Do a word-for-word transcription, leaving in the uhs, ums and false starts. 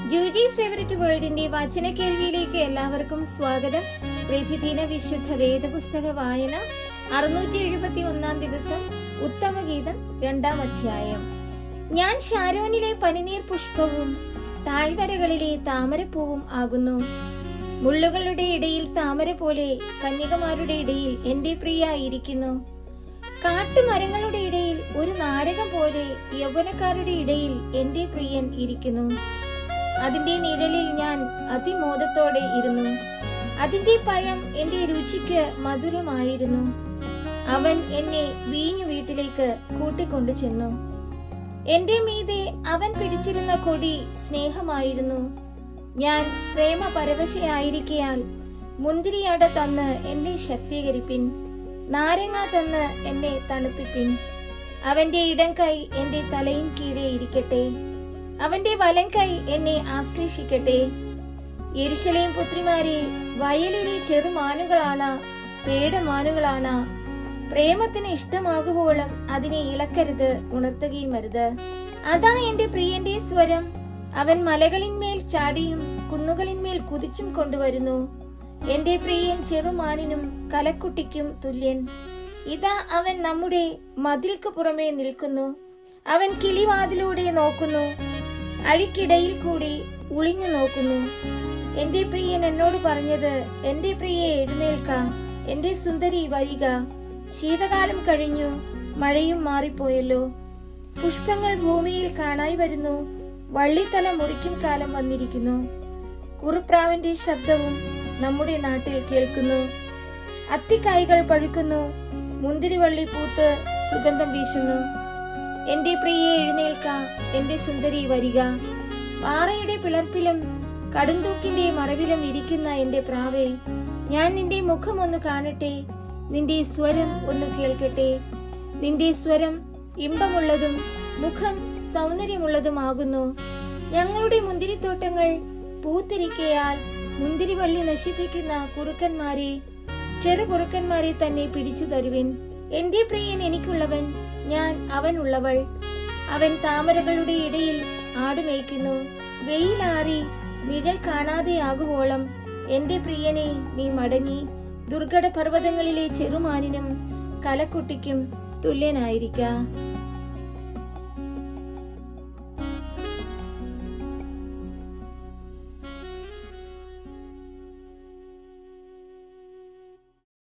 ജൂജീസ് favourite വേൾഡിന്റെ വചന കേൾവിയിലേക്ക് എല്ലാവർക്കും സ്വാഗതം. പ്രതിദിന വിശുദ്ധ വേദപുസ്തക വായന അറുന്നൂറ്റി എഴുപത്തി ഒന്നാം ദിവസം ഉത്തമഗീതം രണ്ടാം അധ്യായം. ഞാൻ ഷാരോനിലെ പനിനീർ പുഷ്പവും താഴ്വരകളിലെ താമരപ്പൂവും ആകുന്നു. മുള്ളുകളുടെ ഇടയിൽ താമര പോലെ കന്യകമാരുടെ ഇടയിൽ എന്റെ പ്രിയ ഇരിക്കുന്നു. കാട്ടുമരങ്ങളുടെ ഇടയിൽ ഒരു നാരകം പോലെ യൗവനക്കാരുടെ ഇടയിൽ എന്റെ പ്രിയൻ ഇരിക്കുന്നു. അതിന്റെ നിഴലിൽ ഞാൻ അതിമോദത്തോടെ ഇരുന്നു. അതിന്റെ പഴം എന്റെ രുചിക്ക് മധുരമായിരുന്നു. അവൻ എന്നെ വീഞ്ഞു വീട്ടിലേക്ക് കൂട്ടിക്കൊണ്ടു ചെന്നു. എന്റെ മീതെ അവൻ പിടിച്ചിരുന്ന കൊടി സ്നേഹമായിരുന്നു. ഞാൻ പ്രേമ പരവശയായിരിക്കയാൽ മുന്തിരിയട തന്ന് എന്നെ ശക്തീകരിപ്പിൻ, നാരങ്ങ തന്ന് എന്നെ തണുപ്പിപ്പിൻ. അവന്റെ ഇടം കൈ എന്റെ തലയിൻ കീഴെ ഇരിക്കട്ടെ, അവന്റെ വലം കൈ എന്നെ ആശ്ലേഷിക്കട്ടെ. യെരൂശലേം പുത്രിമാരെ, വയലിലെ ചെറുമാനുകളാണ്, പേടമാനുകളാണ്. പ്രേമത്തിന് ഇഷ്ടമാകുവോളം അതിനെ ഇളക്കരുത്, ഉണർത്തുകയും അരുത്. അതാ എന്റെ പ്രിയന്റെ സ്വരം. അവൻ മലകളിന്മേൽ ചാടിയും കുന്നുകളിന്മേൽ കുതിച്ചും കൊണ്ടുവരുന്നു. എന്റെ പ്രിയൻ ചെറുമാനിനും കലക്കുട്ടിക്കും തുല്യൻ. ഇതാ അവൻ നമ്മുടെ മതിൽക്ക് പുറമേ നിൽക്കുന്നു. അവൻ കിളിവാതിലൂടെ നോക്കുന്നു, അഴിക്കിടയിൽ കൂടി ഒളിഞ്ഞു നോക്കുന്നു. എന്റെ പ്രിയൻ എന്നോട് പറഞ്ഞത്, എന്റെ പ്രിയെ എഴുന്നേൽക്ക, എന്റെ സുന്ദരി വരിക. ശീതകാലം കഴിഞ്ഞു, മഴയും മാറിപ്പോയല്ലോ. പുഷ്പങ്ങൾ ഭൂമിയിൽ കാണായി വരുന്നു, വള്ളിത്തല മുറിക്കും കാലം വന്നിരിക്കുന്നു. കുറുപ്രാവിന്റെ ശബ്ദവും നമ്മുടെ നാട്ടിൽ കേൾക്കുന്നു. അത്തിക്കായ്കൾ പഴുക്കുന്നു, മുന്തിരിവള്ളി പൂത്ത് സുഗന്ധം വീശുന്നു. എന്റെ പ്രിയെ എഴുന്നേൽക്ക, എന്റെ സുന്ദരി വരിക. പാറയുടെ പിളർപ്പിലും കടുന്തൂക്കിന്റെ മറവിലും ഇരിക്കുന്ന എന്റെ പ്രാവേ, ഞാൻ നിന്റെ മുഖം ഒന്ന് കാണട്ടെ, നിന്റെ സ്വരം ഒന്ന് കേൾക്കട്ടെ. നിന്റെ സ്വരം ഇമ്പമുള്ളതും മുഖം സൗന്ദര്യമുള്ളതുമാകുന്നു. ഞങ്ങളുടെ മുന്തിരിത്തോട്ടങ്ങൾ പൂത്തിരിക്കയാൽ മുന്തിരിവള്ളി നശിപ്പിക്കുന്ന കുറുക്കന്മാരെ, ചെറു കുറുക്കന്മാരെ തന്നെ പിടിച്ചു തരുവിൻ. എന്റെ പ്രിയൻ എനിക്കുള്ളവൻ, ഞാൻ അവനുള്ളവൾ. അവൻ താമരകളുടെ ഇടയിൽ ആടുമേയ്ക്കുന്നു. വെയിലാറി നിഴൽ കാണാതെയാകുവോളം എന്റെ പ്രിയനെ നീ മടങ്ങി ദുർഘട പർവ്വതങ്ങളിലെ ചെറുമാനിനും കലക്കുട്ടിക്കും തുല്യനായിരിക്ക.